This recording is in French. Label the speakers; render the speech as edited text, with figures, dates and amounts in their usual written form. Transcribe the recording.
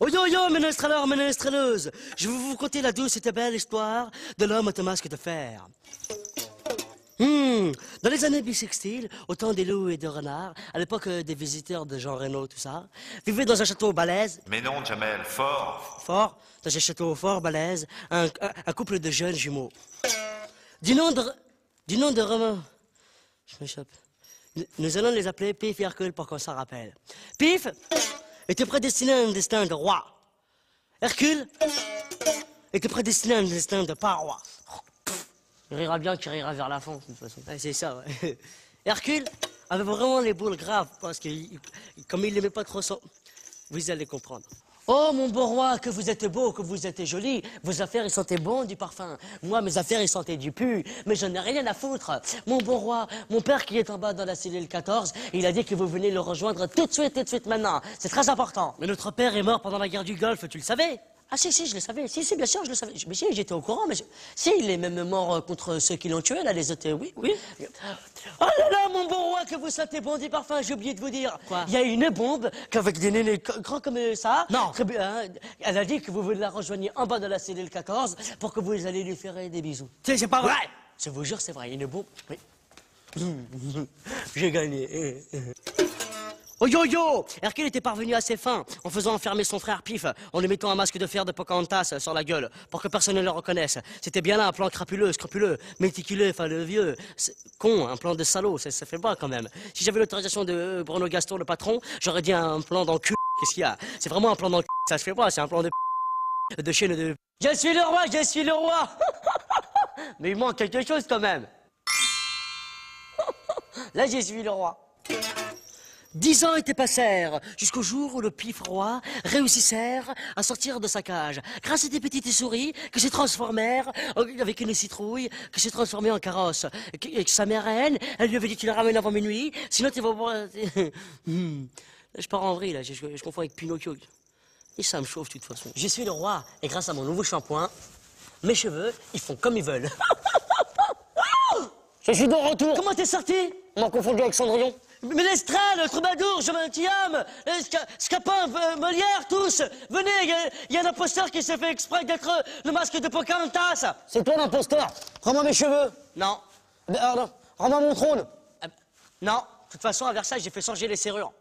Speaker 1: yo yo, ménestreleurs, ménestreleuses, je vais vous conter la douce et belle histoire de l'homme au masque de fer. Dans les années bissextiles, au temps des loups et des renards, à l'époque des visiteurs de Jean Reno, tout ça, vivaient dans un château balèze.
Speaker 2: Mais non, Jamel, fort.
Speaker 1: Fort, dans un château fort balèze, un couple de jeunes jumeaux. Du nom de Romain. Je m'échappe. Nous allons les appeler Pif et Hercule pour qu'on s'en rappelle. Pif était prédestiné à un destin de roi. Hercule était prédestiné à un destin de pas roi. Il rira bien qu'il rira vers la fin, de toute façon. Ouais, c'est ça, ouais. Hercule avait vraiment les boules graves, parce que comme il n'aimait pas trop ça, vous allez comprendre. Oh, mon beau roi, que vous êtes beau, que vous êtes joli. Vos affaires, ils sentaient bon du parfum. Moi, mes affaires, ils sentaient du pu. Mais j'en ai rien à foutre. Mon beau roi, mon père qui est en bas dans la cellule 14, il a dit que vous venez le rejoindre tout de suite maintenant. C'est très important. Mais notre père est mort pendant la guerre du Golfe, tu le savais? Ah si, je le savais. Si, bien sûr, je le savais. Mais si, j'étais au courant, mais... Si, il est même mort contre ceux qui l'ont tué, là, les autres... Oui. Oh là là, mon bon roi, que vous sentez bon du parfum, j'ai oublié de vous dire. Quoi? Il y a une bombe qu'avec des nénés grands comme ça... Non. Elle a dit que vous la rejoigniez en bas de la cellule 14 pour que vous allez lui faire des bisous. C'est pas vrai. Je vous jure, c'est vrai, une bombe... Oui. J'ai gagné. Oh yo yo! Hercule était parvenu à ses fins en faisant enfermer son frère Pif, en lui mettant un masque de fer de Pocahontas sur la gueule, pour que personne ne le reconnaisse. C'était bien là un plan crapuleux, scrupuleux, méticuleux, le vieux, con, un plan de salaud, ça fait pas quand même. Si j'avais l'autorisation de Bruno Gaston, le patron, j'aurais dit un plan dans le cul. Qu'est-ce qu'il y a? C'est vraiment un plan dans le cul, ça se fait pas, c'est un plan de chienne de... Je suis le roi! Mais il manque quelque chose quand même. Là, je suis le roi. 10 ans étaient passèrent, jusqu'au jour où le Pif roi réussissèrent à sortir de sa cage, grâce à des petites souris que se transformèrent, avec une citrouille, qui s'est transformée en carrosse. Et que sa mère reine, elle lui avait dit tu la ramènes avant minuit, sinon tu vas voir... Je pars en vrille, là, je confonds avec Pinocchio. Et ça me chauffe de toute façon. Je suis le roi, et grâce à mon nouveau shampoing, mes cheveux, ils font comme ils veulent. Je suis de retour. Comment t'es sorti? On m'a confondu avec Cendrillon. Ménestrel, le troubadour, Gentilhomme, Scapin, Molière, tous, venez, il y a un imposteur qui s'est fait exprès d'être le masque de Pocahontas. C'est toi l'imposteur? Rends-moi mes cheveux. Non. Non. Rends-moi mon trône. Non. De toute façon, à Versailles, j'ai fait changer les serrures.